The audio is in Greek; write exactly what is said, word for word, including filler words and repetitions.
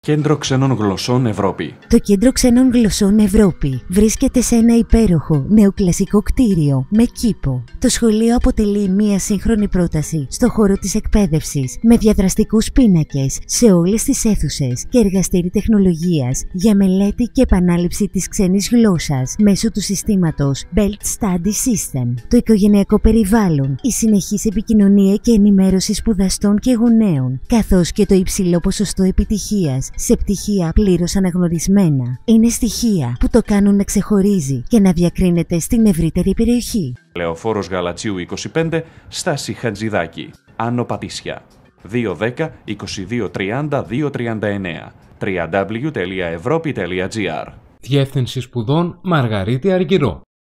Κέντρο Ξένων Γλωσσών Ευρώπη. Το Κέντρο Ξένων Γλωσσών Ευρώπη βρίσκεται σε ένα υπέροχο νεοκλασικό κτίριο με κήπο. Το σχολείο αποτελεί μία σύγχρονη πρόταση στο χώρο της εκπαίδευσης με διαδραστικούς πίνακες σε όλες τις αίθουσες και εργαστήρι τεχνολογίας για μελέτη και επανάληψη της ξένης γλώσσας μέσω του συστήματος Belt Study System. Το οικογενειακό περιβάλλον, η συνεχής επικοινωνία και ενημέρωση σπουδαστών και γονέων, καθώς και το υψηλό ποσοστό επιτυχίας σε πτυχία πλήρως αναγνωρισμένα, είναι στοιχεία που το κάνουν να ξεχωρίζει και να διακρίνεται στην ευρύτερη περιοχή. Λεωφόρος Γαλατσίου είκοσι πέντε, στάση Χατζηδάκη, Άνω Πατήσια. δύο δέκα είκοσι δύο τριάντα δύο τριάντα εννέα. double-u double-u double-u τελεία ευρώπη τελεία τζι άρ. Διεύθυνση Σπουδών Μαργαρίτη Αργυρό.